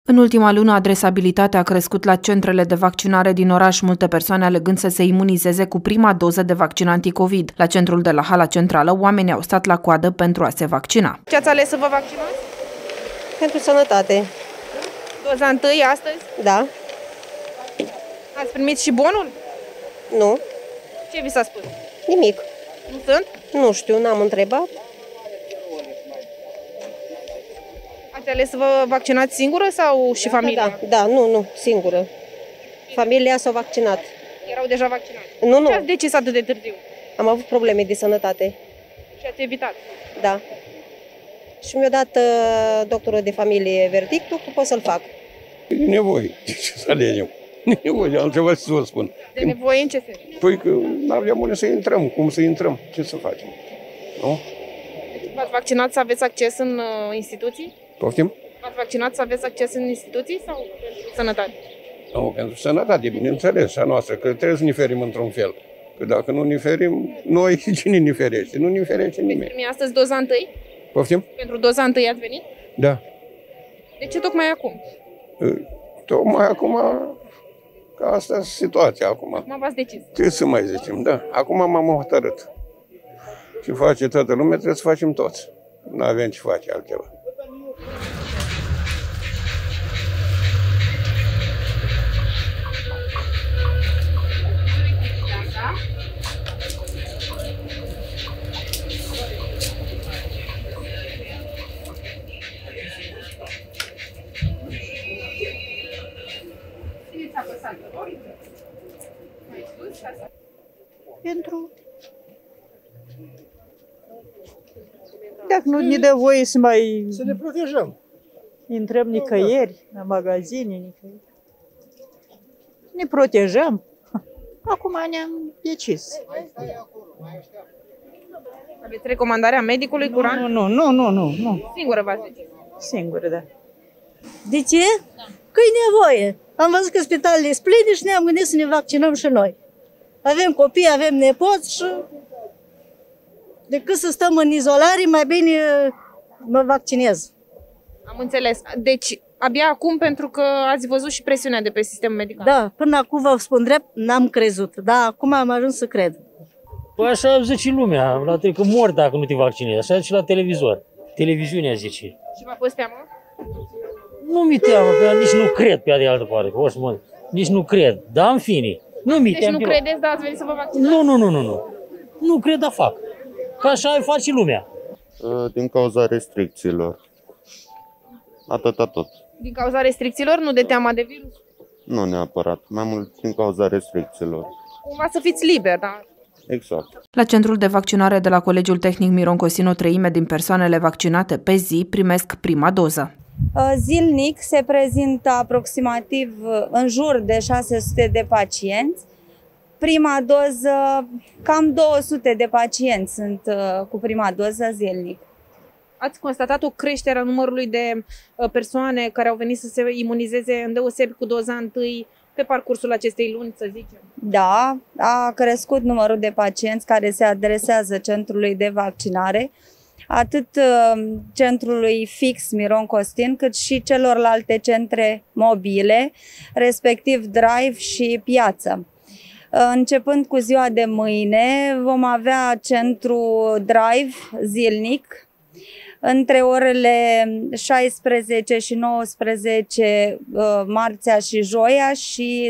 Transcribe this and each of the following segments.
În ultima lună, adresabilitatea a crescut la centrele de vaccinare din oraș, multe persoane alegând să se imunizeze cu prima doză de vaccin anticovid. La centrul de la Hala Centrală, oamenii au stat la coadă pentru a se vaccina. Ce ați ales să vă vaccinați? Pentru sănătate. Doza întâi astăzi? Da. Ați primit și bonul? Nu. Ce vi s-a spus? Nimic. Nu sunt? Nu știu, n-am întrebat. Ați ales să vă vaccinați singură sau și familia? Da, nu, singură. Familia s-a vaccinat. Erau deja vaccinați? Nu. Ce ați decis atât de târziu? Am avut probleme de sănătate. Și ați evitat? Da. Și mi-a dat doctorul de familie verdictul că pot să-l fac. E nevoie. De ce să alegem? E nevoie, altceva să vă spun. De nevoie în ce sens? Păi că n-aveam unde să intrăm. Cum să intrăm? Ce să facem? Nu? V-ați vaccinat să aveți acces în instituții? Poftim? V-ați vaccinat să aveți acces în instituții sau pentru sănătate? Nu, pentru sănătate, bineînțeles, a noastră, că trebuie să ne ferim într-un fel. Că dacă nu ne ferim, noi cine ne ferește? Nu ne ferește nimeni. Veți primi astăzi doza întâi? Poftim? Pentru doza întâi ați venit? Da. De ce tocmai acum? Tocmai acum, că asta e situația acum. Acum v-ați decis. Ce să mai zicem, da. Acum m-am hotărât. Ce face toată lumea, trebuie să facem toți. Nu avem ce face altceva. Dacă nu ne dă voie să mai Să ne protejăm. intrăm nicăieri, la magazine, nicăieri. Ne protejăm. Acum ne-am decis. Aveți recomandarea medicului curant? Nu. Singură v-ați decis. Singură, da. De ce? Că-i nevoie. Am văzut că spitalele sunt pline și ne-am gândit să ne vaccinăm și noi. Avem copii, avem nepoți și decât să stăm în izolare, mai bine mă vaccinez. Am înțeles. Deci, abia acum, pentru că ați văzut și presiunea de pe sistemul medical. Da, până acum vă spun drept, n-am crezut. Da, acum am ajuns să cred. Păi așa zice lumea, că mor dacă nu te vaccinezi, așa și la televizor. Televiziunea zice. Și v-a fost teamă? Nu mi teamă, că nici nu cred pe de altă parte, nici nu cred, dar în fine. Nu mi Deci teamă. nu credeți, dar ați venit să vă vaccinați? Nu. Nu cred, dar fac. Că așa face lumea. Din cauza restricțiilor. Atâta tot. Din cauza restricțiilor, nu de teama de virus? Nu neapărat, mai mult din cauza restricțiilor. Cumva să fiți liber, da? Exact. La centrul de vaccinare de la Colegiul Tehnic Miron Cosin, o treime din persoanele vaccinate pe zi primesc prima doză. Zilnic se prezintă aproximativ în jur de 600 de pacienți. Prima doză, cam 200 de pacienți sunt cu prima doză zilnic. Ați constatat o creștere a numărului de persoane care au venit să se imunizeze îndeosebi cu doza întâi pe parcursul acestei luni, să zicem? Da, a crescut numărul de pacienți care se adresează centrului de vaccinare, atât centrului fix Miron Costin, cât și celorlalte centre mobile, respectiv Drive și Piață. Începând cu ziua de mâine, vom avea centru Drive zilnic, între orele 16 și 19 marțea și joia și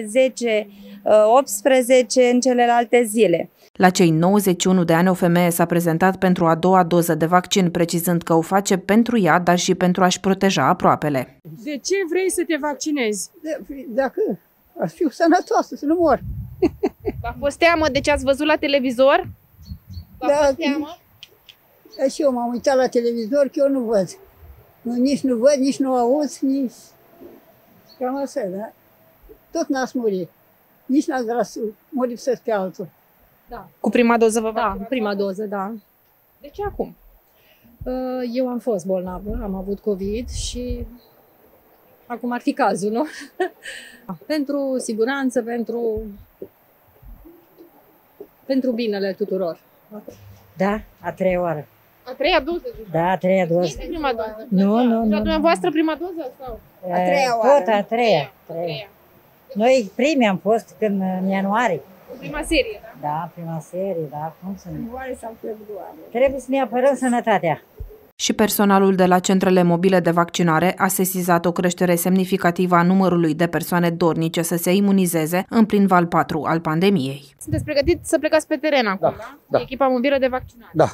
10-18 în celelalte zile. La cei 91 de ani, o femeie s-a prezentat pentru a doua doză de vaccin, precizând că o face pentru ea, dar și pentru a-și proteja aproapele. De ce vrei să te vaccinezi? Dacă aș fi sănătoasă, să nu mor. V-a fost teamă de ce ați văzut la televizor? V-a fost teamă? Da, și eu m-am uitat la televizor, că eu nu văd. Nici nu văd, nici nu aud, nici... Cam așa, da? Tot n-ați murit. Nici n-ați vrea să moriți pe altul. Da. Cu prima doză vă vaccinați? Da, prima doză, da. De ce acum? Eu am fost bolnavă, am avut COVID și acum ar fi cazul, nu? Pentru siguranță, pentru binele tuturor. Da, a treia oară. A treia doză? Da, a treia doză. Este prima doză? Nu. La dumneavoastră prima doză sau? A treia oară. Tot a treia. Noi primi am fost în ianuarie. Prima serie, da? Da, prima serie, da. Cum să nu? Februarie sau februarie. Trebuie să ne apărăm sănătatea. Și personalul de la centrele mobile de vaccinare a sesizat o creștere semnificativă a numărului de persoane dornice să se imunizeze în plin val 4 al pandemiei. Sunteți pregătiți să plecați pe teren acum, da? Da. Echipa mobilă de vaccinare. Da.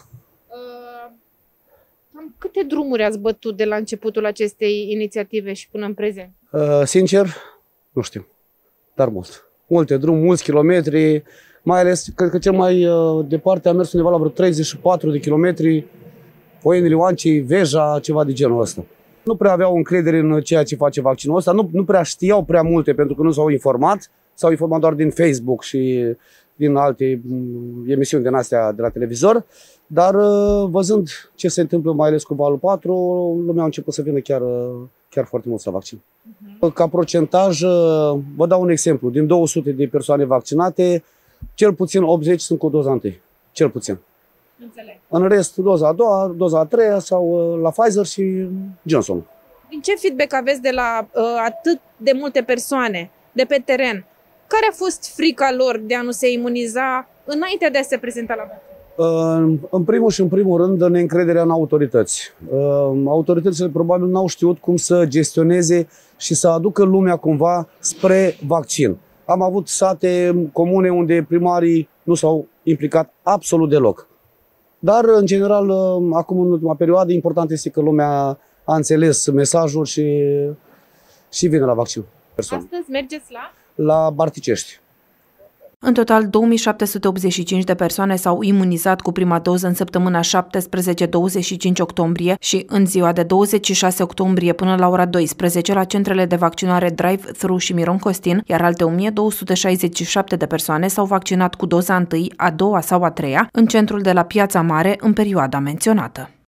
Cam câte drumuri ați bătut de la începutul acestei inițiative și până în prezent? Sincer, nu știu, dar mult. Multe drumuri, mulți kilometri, mai ales, cred că cel mai departe a mers undeva la vreo 34 de kilometri, Poieni, Lioancii, Veja, ceva de genul ăsta. Nu prea aveau încredere în ceea ce face vaccinul ăsta, nu prea știau prea multe pentru că nu s-au informat, s-au informat doar din Facebook și din alte emisiuni din astea de la televizor, dar văzând ce se întâmplă mai ales cu valul 4, lumea a început să vină chiar foarte mult la vaccin. Ca procentaj, vă dau un exemplu, din 200 de persoane vaccinate, cel puțin 80 sunt cu doza întâi, cel puțin. Înțeleg. În rest, doza a doua, doza a treia sau la Pfizer și Johnson. Din ce feedback aveți de la atât de multe persoane de pe teren? Care a fost frica lor de a nu se imuniza înainte de a se prezenta la vaccin? În primul și în primul rând, neîncrederea în autorități. Autoritățile probabil n-au știut cum să gestioneze și să aducă lumea cumva spre vaccin. Am avut sate, comune unde primarii nu s-au implicat absolut deloc. Dar, în general, acum, în ultima perioadă, important este că lumea a înțeles mesajul și vine la vaccin. Astăzi mergeți la Barticești. În total, 2785 de persoane s-au imunizat cu prima doză în săptămâna 17-25 octombrie și în ziua de 26 octombrie până la ora 12 la centrele de vaccinare Drive-Thru și Miron Costin, iar alte 1267 de persoane s-au vaccinat cu doza întâi, a doua sau a treia în centrul de la Piața Mare în perioada menționată.